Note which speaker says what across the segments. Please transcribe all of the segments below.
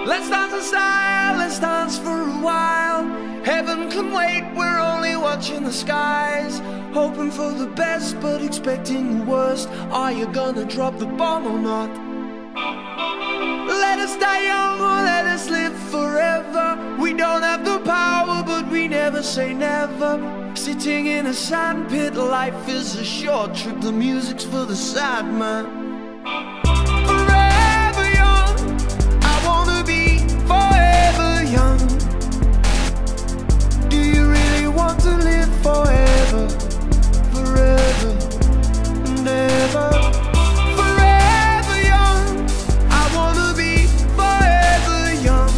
Speaker 1: Let's dance in style, let's dance for a while. Heaven can wait, we're only watching the skies. Hoping for the best, but expecting the worst. Are you gonna drop the bomb or not? Let us die young or let us live forever. We don't have the power, but we never say never. Sitting in a sandpit, life is a short trip. The music's for the sad man. Forever young, I wanna be forever young. Do you really want to live forever? Forever and ever. Forever young, I wanna be forever young.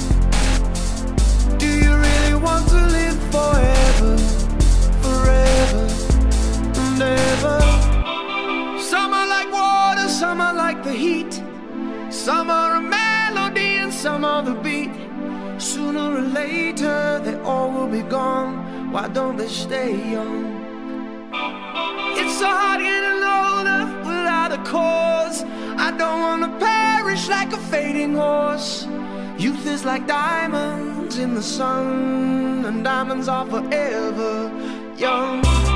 Speaker 1: Do you really want to live forever? Forever and ever. Some are like water, some are like the heat. Some are a melody and some are the beat. Sooner or later they all will be gone. Why don't they stay young? It's so hard getting older without a cause. I don't wanna perish like a fading horse. Youth is like diamonds in the sun, and diamonds are forever young.